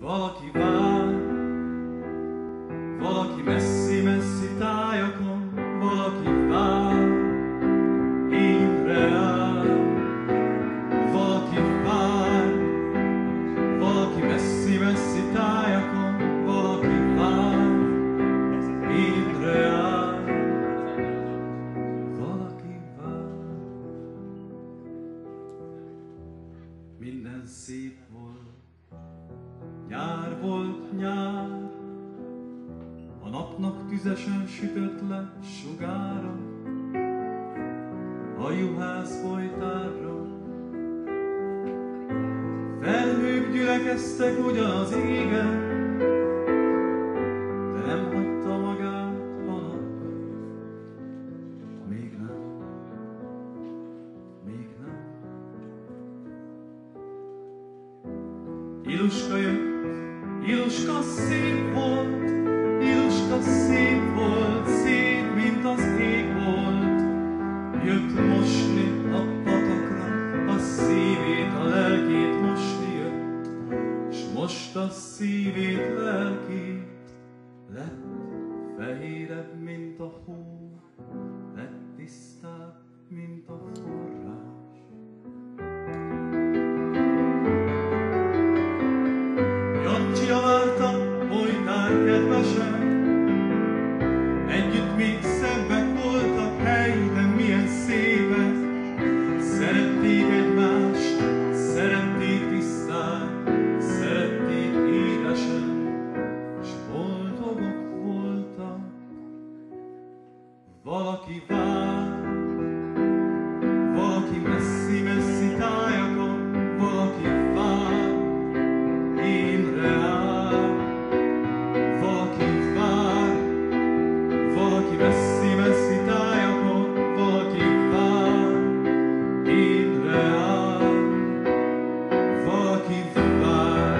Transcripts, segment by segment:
Valaki vár, valaki messzi-messzi tájakon, valaki vár, ébbre áll. Valaki vár, valaki messzi-messzi tájakon, valaki vár, ébbre áll. Valaki vár. Minden szép volt, nyár volt nyár, a napnak tüzesen sütött le sugára, a juhász folytárra. Felhők gyülekeztek ugyan az égen, de nem hagyta magát a nap. Még nem, még nem. Iluska jött, Iluska szép volt, Iluska szép volt, szép, mint az ég volt. Jött mosni a patakra, a szívét, a lelkét mosni jött, s most a szívét, lelkét lett fehérebb, mint a hó, lett tisztább, mint a forrás. Jancsia várta, folytár kedvesen, együtt még szebbek voltak, hely, de milyen szépek. Szerették egymást, szerették tisztán, szerették édesen, s boldogok voltak. Valaki vár, valaki messzi-messzi tájakon, valaki vár, énre áll. Valaki vár, valaki messzi-messzi tájakon, valaki vár, énre áll. Valaki vár.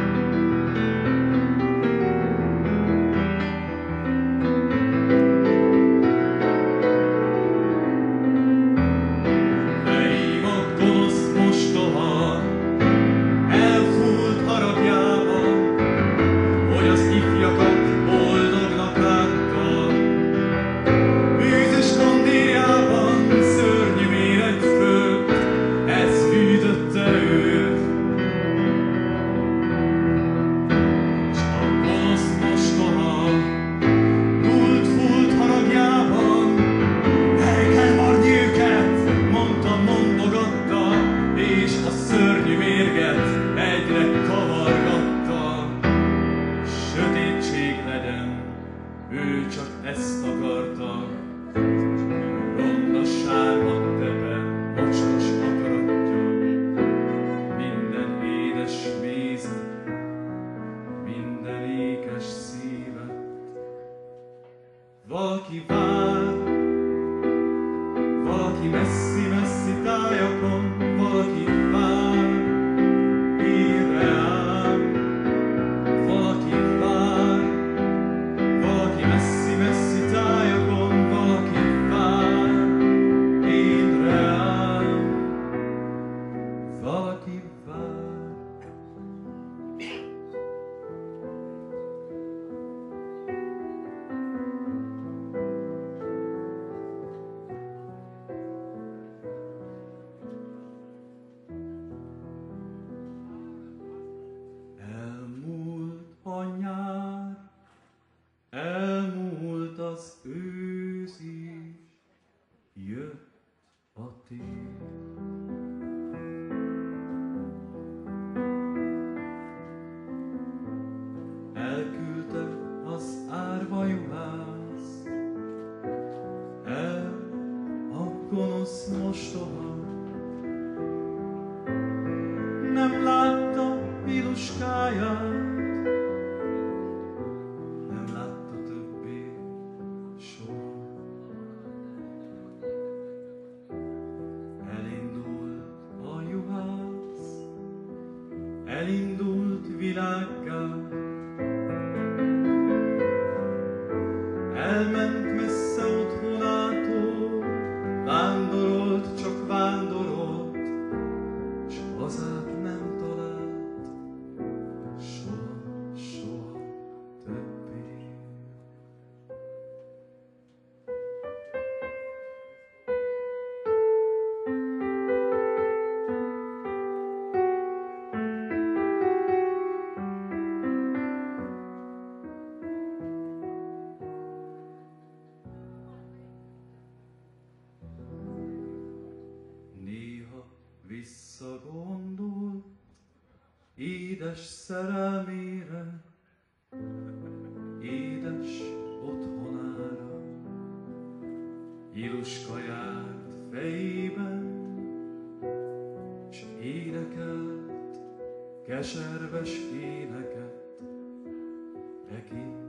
Leívott gonosz mostoha, elfúlt haragjában, hogy az ifjakat boldognak látta. Bűzös kandírjában, szörnyű méreg fölött, ez hűtötte őt. S a gonosz mostoha dúlt-fúlt haragjában, el kell marni őket, mondta, mondogatta, és a szörnyű mérget egyre kavargatta. Sötétség legyen, ő csak ezt akarta, ronda sárga tepe, mocskos akaratja, minden édes mézet, minden ékes szívet. Valaki vár, valaki messzi-messzi tájakon, valaki vár, ébbre áll. Valaki vár, valaki messzi-messzi tájakon, valaki vár, ébbre áll. Valaki vár. Elmúlt a nyár, elmúlt az ősz is, jött a tél. Elküldte az árva juhász, el a gonosz mostoha. Nem látta Iluskáját, nem látta többé soha. Elindult a juhász, elindult világgá, elment messze otthonától, vándorolt, csak vándorolt, s hazát nem talált soha. visszagondolt édes szerelmére, édes otthonára. Iluska járt fejében, s énekelt keserves éneket neki.